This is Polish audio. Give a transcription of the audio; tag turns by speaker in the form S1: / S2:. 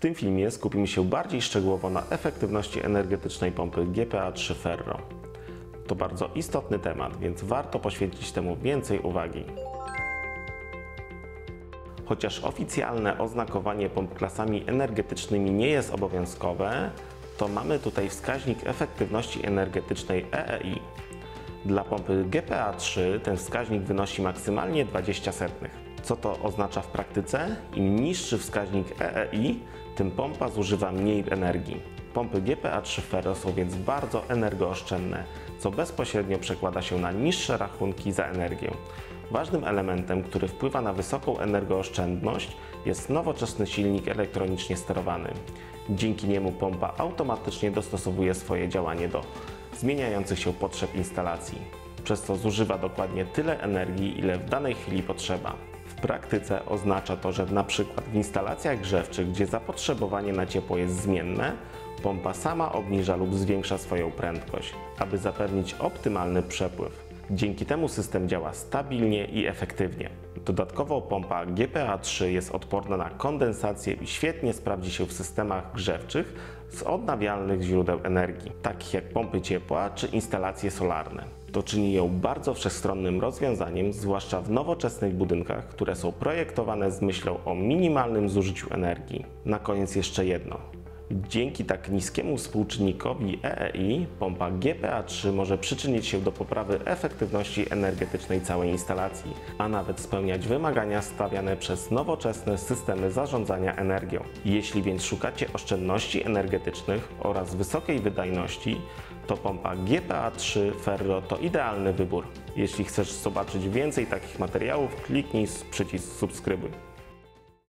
S1: tym filmie skupimy się bardziej szczegółowo na efektywności energetycznej pompy GPA3 Ferro. To bardzo istotny temat, więc warto poświęcić temu więcej uwagi. Chociaż oficjalne oznakowanie pomp klasami energetycznymi nie jest obowiązkowe, to mamy tutaj wskaźnik efektywności energetycznej EEI. Dla pompy GPA3 ten wskaźnik wynosi maksymalnie 0,20. Co to oznacza w praktyce? Im niższy wskaźnik EEI, tym pompa zużywa mniej energii. Pompy GPA3 Ferro są więc bardzo energooszczędne, co bezpośrednio przekłada się na niższe rachunki za energię. Ważnym elementem, który wpływa na wysoką energooszczędność, jest nowoczesny silnik elektronicznie sterowany. Dzięki niemu pompa automatycznie dostosowuje swoje działanie do zmieniających się potrzeb instalacji, przez co zużywa dokładnie tyle energii, ile w danej chwili potrzeba. W praktyce oznacza to, że np. w instalacjach grzewczych, gdzie zapotrzebowanie na ciepło jest zmienne, pompa sama obniża lub zwiększa swoją prędkość, aby zapewnić optymalny przepływ. Dzięki temu system działa stabilnie i efektywnie. Dodatkowo pompa GPA3 jest odporna na kondensację i świetnie sprawdzi się w systemach grzewczych z odnawialnych źródeł energii, takich jak pompy ciepła czy instalacje solarne. To czyni ją bardzo wszechstronnym rozwiązaniem, zwłaszcza w nowoczesnych budynkach, które są projektowane z myślą o minimalnym zużyciu energii. Na koniec jeszcze jedno. Dzięki tak niskiemu współczynnikowi EEI pompa GPA3 może przyczynić się do poprawy efektywności energetycznej całej instalacji, a nawet spełniać wymagania stawiane przez nowoczesne systemy zarządzania energią. Jeśli więc szukacie oszczędności energetycznych oraz wysokiej wydajności, to pompa GPA3 Ferro to idealny wybór. Jeśli chcesz zobaczyć więcej takich materiałów, kliknij przycisk subskrybuj.